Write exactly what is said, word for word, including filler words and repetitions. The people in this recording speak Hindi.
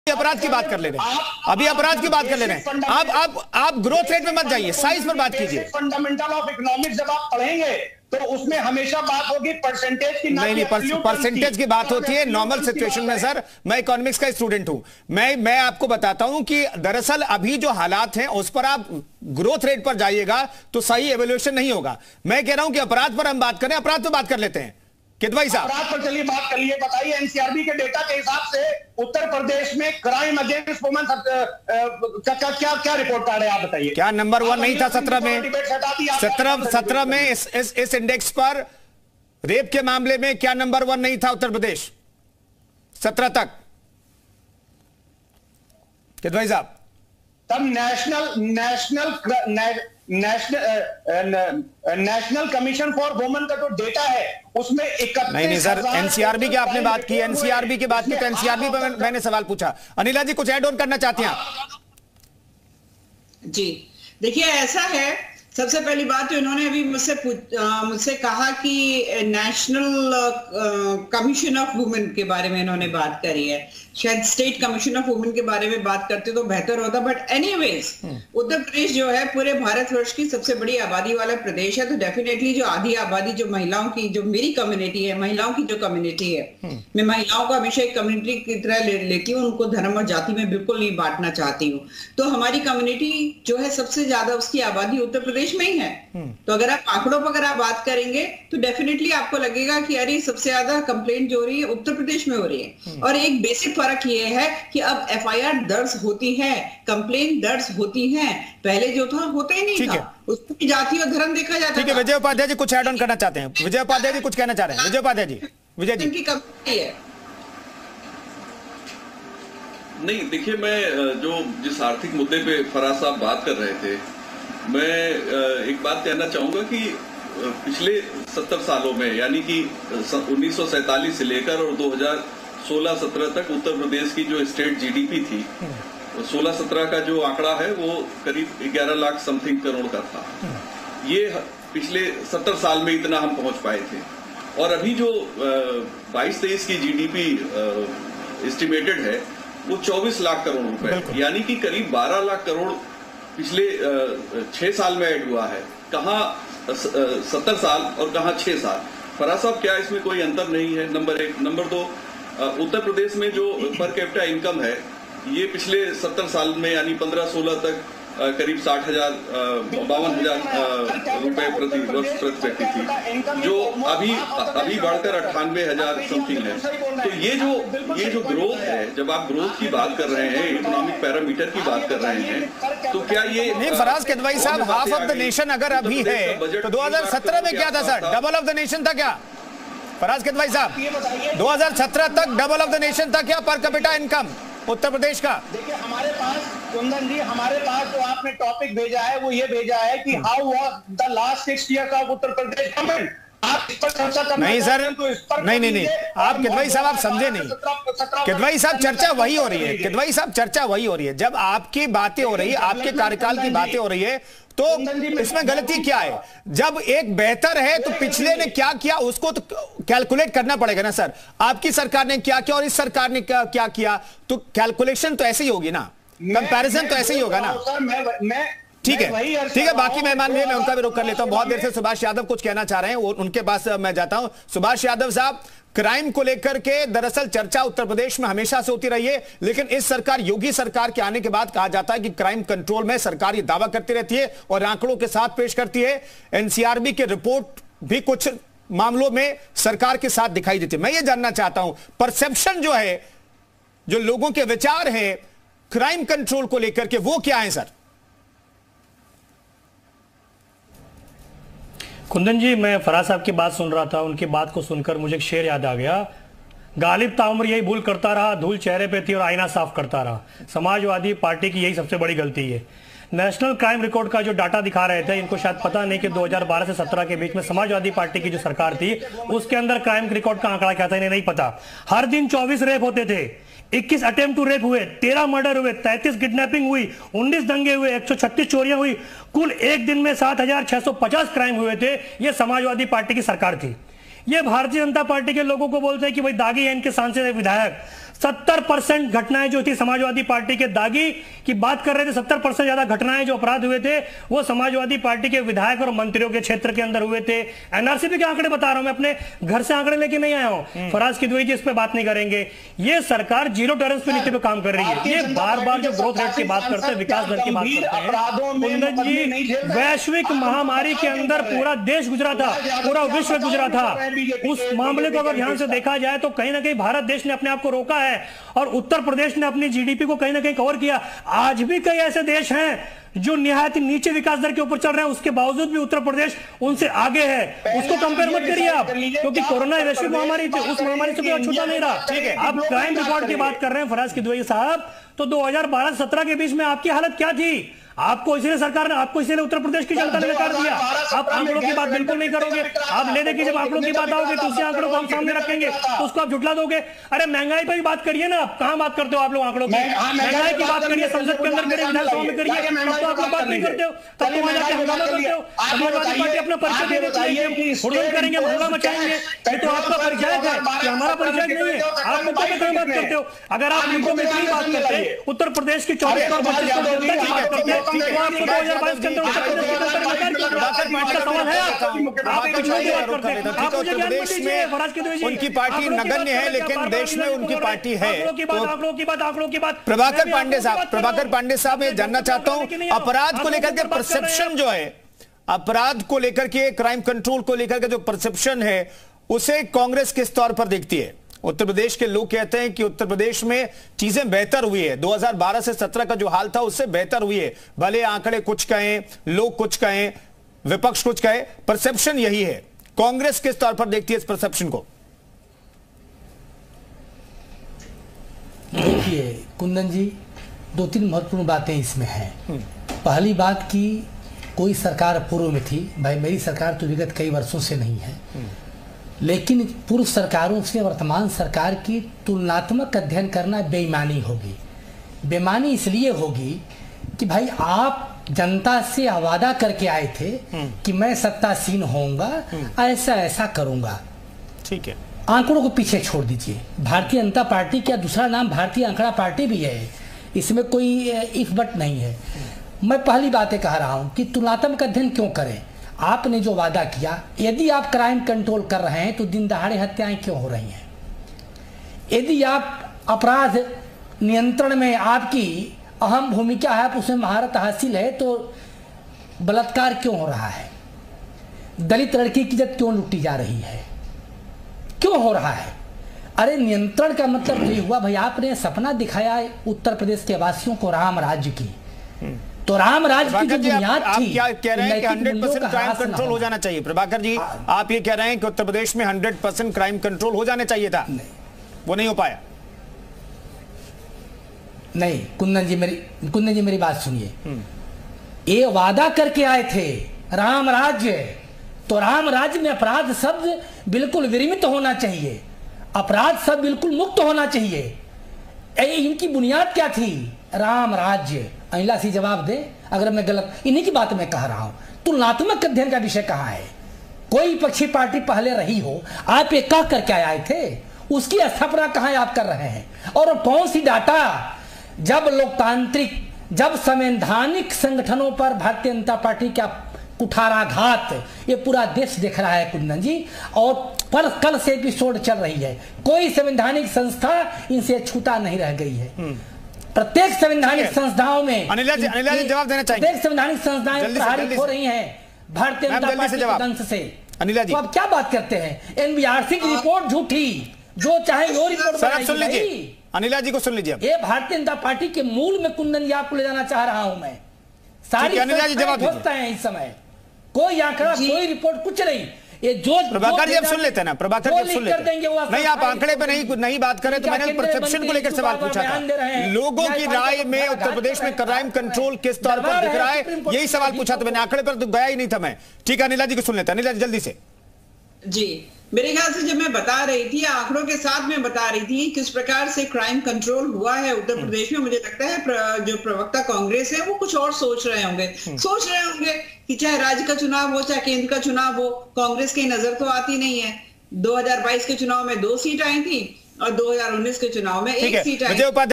अपराध की बात कर ले रहे हैं, अभी अपराध की बात कर ले रहे हैं। आप आप आप ग्रोथ रेट में मत जाइए, साइज पर बात कीजिए। फंडामेंटल ऑफ इकोनॉमिक्स जब आप पढ़ेंगे तो उसमें हमेशा बात होगी परसेंटेज की। नहीं नहीं, परसेंटेज की बात होती है नॉर्मल सिचुएशन में। सर, मैं इकोनॉमिक्स का स्टूडेंट हूं। मैं मैं आपको बताता हूं कि दरअसल अभी जो हालात हैं उस पर आप ग्रोथ रेट पर जाइएगा तो सही एवोल्यूशन नहीं होगा। मैं कह रहा हूं कि अपराध पर हम बात करें, अपराध पर बात कर लेते हैं। कित भाई साहब, अपराध पर चलिए बात कर लिए। बताइए, एनसीआरबी के डेटा के हिसाब से उत्तर प्रदेश में क्राइम अगेंस्ट वुमेन क्या क्या क्या रिपोर्ट कार्ड है? आप बताइए। क्या नंबर वन नहीं था सत्रह में? सत्रह सत्रह में इस इस इस इंडेक्स पर रेप के मामले में क्या नंबर वन नहीं था उत्तर प्रदेश सत्रह तक? कित भाई साहब, तब national national national national commission for women का जो डेटा है उसमें इकतीस नहीं नहीं सर, एनसीआरबी की आपने बात की, एनसीआरबी की बात की तो एनसीआरबी पर मैंने सवाल पूछा। अनिला जी कुछ ऐड ऑन करना चाहती हैं? जी देखिए, ऐसा है, सबसे पहली बात तो इन्होंने अभी मुझसे मुझसे कहा कि नेशनल कमीशन ऑफ वुमेन के बारे में इन्होंने बात करी है। शायद स्टेट कमीशन ऑफ वुमेन के बारे में बात करते तो बेहतर होता, बट एनीवेज उत्तर प्रदेश जो है पूरे भारतवर्ष की सबसे बड़ी आबादी वाला प्रदेश है, तो डेफिनेटली जो आधी आबादी जो महिलाओं की, जो मेरी कम्युनिटी है, महिलाओं की जो कम्युनिटी है, मैं महिलाओं को हमेशा एक कम्युनिटी की तरह ले, लेती हूँ, उनको धर्म और जाति में बिल्कुल नहीं बांटना चाहती हूँ। तो हमारी कम्युनिटी जो है सबसे ज्यादा उसकी आबादी उत्तर प्रदेश में ही है। तो अगर आप आंकड़ों पर अगर आप बात करेंगे तो डेफिनेटली आपको लगेगा कि अरे सबसे ज्यादा कंप्लेंट जो हो रही है उत्तर प्रदेश में हो रही है। और एक बेसिक फर्क ये है कि अब एफआईआर दर्ज होती है, कंप्लेंट दर्ज होती है, पहले जो था होता ही नहीं था, उसकी जाति और धर्म देखा जाता था। ठीक है, विजय उपाध्याय जी कुछ ऐड ऑन करना चाहते हैं? विजय उपाध्याय जी कुछ कहना चाह रहे हैं? विजय उपाध्याय जी, विजय जी की कमी है। नहीं, देखिए, मैं जो जिस आर्थिक मुद्दे पे फराज साहब बात कर रहे थे, मैं एक बात कहना चाहूंगा कि पिछले सत्तर सालों में, यानी कि उन्नीस सौ सैतालीस से लेकर और दो हज़ार सोलह सत्रह तक उत्तर प्रदेश की जो स्टेट जीडीपी थी, सोलह सत्रह का जो आंकड़ा है वो करीब ग्यारह लाख समथिंग करोड़ का था। ये पिछले सत्तर साल में इतना हम पहुंच पाए थे। और अभी जो बाईस तेईस की जीडीपी एस्टिमेटेड है वो चौबीस लाख करोड़ रुपए, यानी कि करीब बारह लाख करोड़ पिछले छह साल में ऐड हुआ है। कहाँ सत्तर साल और कहाँ छह साल। फराज साहब, क्या इसमें कोई अंतर नहीं है? नंबर एक। नंबर दो, उत्तर प्रदेश में जो पर कैपिटा इनकम है ये पिछले सत्तर साल में यानी पंद्रह सोलह तक करीब साठ हजार बावन हजार रुपए प्रति वर्ष प्रति व्यक्ति थी, जो अभी अभी बढ़कर अट्ठानवे हजार समथिंग है। तो ये जो ये जो ग्रोथ है, जब आप ग्रोथ की बात कर रहे हैं, इकोनॉमिक पैरामीटर की बात कर रहे हैं, तो क्या ये नहीं? फराज किदवई साहब, हाफ ऑफ द नेशन अगर अभी है तो दो हज़ार सत्रह में क्या था sir? Double of the nation था क्या? फराज किदवई साहब, दो हज़ार सत्रह तक डबल ऑफ द नेशन था क्या per capita income Uttar Pradesh का? देखिए, हमारे पास कुंदन जी, हमारे पास जो आपने टॉपिक भेजा है वो ये भेजा है कि how was the last six years of Uttar Pradesh government. आप इस पर चर्चा करना नहीं सर, तो इस पर नहीं नहीं नहीं, आप किदवई साहब आप समझे नहीं। किदवई साहब, चर्चा वही हो रही है, किदवई साहब चर्चा वही हो रही है। जब आपकी बातें हो रही है, आपके कार्यकाल की बातें हो रही है, तो इसमें गलती क्या है? जब एक बेहतर है तो पिछले ने क्या किया उसको तो कैलकुलेट करना पड़ेगा ना सर। आपकी सरकार ने क्या किया और इस सरकार ने क्या क्या किया, तो कैलकुलेशन तो ऐसे ही होगी ना, कंपैरिजन तो ऐसे ही होगा ना। ठीक है, ठीक है, बाकी मेहमान भी मैं उनका भी रुख कर लेता हूं। बहुत देर से सुभाष यादव कुछ कहना चाह रहे हैं, उनके पास मैं जाता हूं। सुभाष यादव साहब, क्राइम को लेकर के दरअसल चर्चा उत्तर प्रदेश में हमेशा से होती रही है, लेकिन इस सरकार, योगी सरकार के आने के बाद कहा जाता है कि क्राइम कंट्रोल में सरकार ये दावा करती रहती है और आंकड़ों के साथ पेश करती है। एनसीआरबी की रिपोर्ट भी कुछ मामलों में सरकार के साथ दिखाई देती है। मैं ये जानना चाहता हूं, परसेप्शन जो है, जो लोगों के विचार है क्राइम कंट्रोल को लेकर के, वो क्या है सर? कुंदन जी, मैं फराज साहब की बात सुन रहा था, उनकी बात को सुनकर मुझे एक शेर याद आ गया। गालिब ताउम्र यही भूल करता रहा, धूल चेहरे पे थी और आईना साफ करता रहा। समाजवादी पार्टी की यही सबसे बड़ी गलती है। नेशनल क्राइम रिकॉर्ड का जो डाटा दिखा रहे थे, इनको शायद पता नहीं कि दो हज़ार बारह से सत्रह के बीच में समाजवादी पार्टी की जो सरकार थी उसके अंदर क्राइम रिकॉर्ड का आंकड़ा क्या था इन्हें नहीं पता। हर दिन चौबीस रेप होते थे, इक्कीस अटेम्प्ट टू रेप हुए, तेरह मर्डर हुए, तैंतीस किडनैपिंग हुई, उन्नीस दंगे हुए, एक सौ छत्तीस चोरियां हुई, कुल एक दिन में सात हजार छह सौ पचास क्राइम हुए थे। यह समाजवादी पार्टी की सरकार थी। ये भारतीय जनता पार्टी के लोगों को बोलते हैं कि भाई दागी है इनके सांसद विधायक। सत्तर परसेंट घटनाएं जो थी समाजवादी पार्टी के दागी की बात कर रहे थे, सत्तर परसेंट ज्यादा घटनाएं जो अपराध हुए थे वो समाजवादी पार्टी के विधायक और मंत्रियों के क्षेत्र के अंदर हुए थे। एनआरसीपी के आंकड़े बता रहा हूं मैं, अपने घर से आंकड़े लेके नहीं आया हूं। फराज किदवई जी इस पे बात नहीं करेंगे। ये सरकार जीरो टॉलरेंस पे नीति पे काम कर रही है। ये बार बार जो ग्रोथ रेट की बात करते हैं, विकास दर की बात करते हैं, कुंदन जी वैश्विक महामारी के अंदर पूरा देश गुजरा था, पूरा विश्व गुजरा था। उस मामले को अगर ध्यान से देखा जाए तो कहीं ना कहीं भारत देश ने अपने आप को रोका है और उत्तर प्रदेश ने अपनी जीडीपी को कहीं ना कहीं कवर किया। आज भी कई ऐसे देश हैं जो निहायत नीचे विकास दर के ऊपर चल रहे हैं, उसके बावजूद भी उत्तर प्रदेश उनसे आगे है। उसको कंपेयर मत करिए आप, क्योंकि कोरोना वैश्विक महामारी थी, उस महामारी से कोई छूटा नहीं रहा। ठीक है, आप क्राइम रिकॉर्ड की बात कर रहे हैं फराज किदवई साहब, तो दो हजार बारह सत्रह के बीच में आपकी हालत क्या थी? आपको इसीलिए सरकार ने, आपको इसीलिए उत्तर प्रदेश की जनता ने नकार दिया। आप आंकड़ों की बात बिल्कुल नहीं करोगे। आप ले देखिए, जब आंकड़ों की बात आओगे तो उसी आंकड़ों को हम सामने रखेंगे तो उसको आप झुठला दोगे। अरे महंगाई पर भी बात करिए ना, आप कहां बात करते हो आप लोग आंकड़ों की? महंगाई की बात करिए, संसद के अंदर करिए, विधानसभा में करिए, तब तो आप लोग बात नहीं करते हो, तब तो वहां जाके हंगामा करते हो। समाजवादी पार्टी अपना परिचय दे देती है, हुड़दंग करेंगे, हंगामा मचाएंगे। ये तो आपका परिचय है कि हमारा परिचय नहीं है। आप मुद्दों पे कहां बात करते हो? अगर आप मुद्दों में इतनी बात करते, उत्तर प्रदेश की चौबीस और पच्चीस जनता की बात करते, तो आपको दो हजार बाईस के अंदर उत्तर प्रदेश के अंदर सवाल है। उनकी पार्टी नगण्य है, लेकिन देश में उनकी पार्टी है। आंकड़ों की बात, आंकड़ों की बात। प्रभाकर पांडे साहब, प्रभाकर पांडे साहब, मैं जानना चाहता हूं अपराध को लेकर के परसेप्शन जो है, अपराध को लेकर के, क्राइम कंट्रोल को लेकर के जो परसेप्शन है, उसे कांग्रेस किस तौर पर देखती है? उत्तर प्रदेश के लोग कहते हैं कि उत्तर प्रदेश में चीजें बेहतर हुई है, दो हज़ार बारह से सत्रह का जो हाल था उससे बेहतर हुई है। भले आंकड़े कुछ कहें, लोग कुछ कहें, विपक्ष कुछ कहे, परसेप्शन यही है। कांग्रेस किस तौर पर देखती है इस परसेप्शन को? देखिए कुंदन जी, दो तीन महत्वपूर्ण बातें इसमें हैं। पहली बात की कोई सरकार पूर्व में थी, भाई मेरी सरकार तो विगत कई वर्षों से नहीं है, लेकिन पूर्व सरकारों से वर्तमान सरकार की तुलनात्मक अध्ययन करना बेईमानी होगी। बेईमानी इसलिए होगी कि भाई आप जनता से वादा करके आए थे कि मैं सत्तासीन होऊंगा, ऐसा ऐसा करूंगा। ठीक है, आंकड़ों को पीछे छोड़ दीजिए। भारतीय जनता पार्टी का दूसरा नाम भारतीय आंकड़ा पार्टी भी है, इसमें कोई इफ बट नहीं है। मैं पहली बात कह रहा हूं कि तुलनात्मक अध्ययन क्यों करें? आपने जो वादा किया, यदि आप क्राइम कंट्रोल कर रहे हैं तो दिन दहाड़े हत्याएं क्यों हो रही हैं? यदि आप अपराध नियंत्रण में आपकी अहम भूमिका है, आप उसमें महारत हासिल है, तो बलात्कार क्यों हो रहा है? दलित लड़की की इज्जत क्यों लूटी जा रही है? क्यों हो रहा है? अरे नियंत्रण का मतलब ये हुआ भाई, आपने सपना दिखाया उत्तर प्रदेश के वासियों को राम राज्य की, तो राम राज्य की जो बुनियाद थी, आप क्या कह रहे हैं कि हंड्रेड परसेंट क्राइम कंट्रोल हो जाना चाहिए? प्रभाकर जी, आप ये कह रहे हैं कि उत्तर प्रदेश में हंड्रेड परसेंट क्राइम कंट्रोल हो जाना चाहिए था, वो नहीं हो पाया? नहीं कुंदन जी, मेरी कुंदन जी मेरी बात सुनिए। ये वादा करके आए थे राम राज्य, तो राम राज्य में अपराध शब्द बिल्कुल विरमित होना चाहिए, अपराध शब्द बिल्कुल मुक्त होना चाहिए। इनकी बुनियाद क्या थी? राम राज्य। अहिला सी जवाब दे अगर मैं गलत, इन्हीं की बात मैं कह रहा हूं। तुलनात्मक अध्ययन का विषय कहां है? कोई विपक्षी पार्टी पहले रही हो, आप ये कह करके आए थे, उसकी स्थापना कहां आप कर रहे हैं? और कौन सी डाटा? जब लोकतांत्रिक, जब संवैधानिक संगठनों पर भारतीय जनता पार्टी का कुठाराघात ये पूरा देश देख रहा है कुंदन जी, और पर कल से एपिसोड चल रही है, कोई संवैधानिक संस्था इनसे छूटा नहीं रह गई है। प्रत्येक संवैधानिक संस्थाओं में अनिला जी, अनिला जी जवाब देना चाहिए। प्रत्येक संवैधानिक संस्थाएं प्रहारित हो रही हैं भारतीय जनता पार्टी के दंश से। अनिला जी, तो आप क्या बात करते हैं? एनबीआरसी की रिपोर्ट झूठी, जो चाहे वो रिपोर्ट सुन लीजिए, अनिला जी को सुन लीजिए। ये भारतीय जनता पार्टी के मूल में कुंदन जी आपको ले जाना चाह रहा हूं मैं। सारी संस्थाएं हैं इस समय, कोई आंकड़ा, कोई रिपोर्ट, कुछ नहीं। ये जो प्रभाकर जी आप सुन लेते हैं ना, प्रभाकर जी आप सुन लेते हैं। नहीं, आप आंकड़े पे नहीं नहीं बात करें, तो मैंने परसेप्शन को लेकर सवाल पूछा था। लोगों की राय में उत्तर प्रदेश में क्राइम कंट्रोल किस तौर पर दिख रहा है, यही सवाल पूछा था मैंने। आंकड़े पर तो गया ही नहीं था मैं। ठीक है, अनिला जी को सुन लेते हैं। अनिला जी जल्दी से। जी, मेरे ख्याल से जब मैं बता रही थी, आंकड़ों के साथ मैं बता रही थी किस प्रकार से क्राइम कंट्रोल हुआ है उत्तर प्रदेश में, मुझे लगता है प्र, जो प्रवक्ता कांग्रेस है वो कुछ और सोच रहे होंगे। सोच रहे होंगे कि चाहे राज्य का चुनाव हो, चाहे केंद्र का चुनाव हो, कांग्रेस की नजर तो आती नहीं है। दो हज़ार बाईस के चुनाव में दो सीट आई थी और दो हजार उन्नीस के चुनाव में एक सीट आई।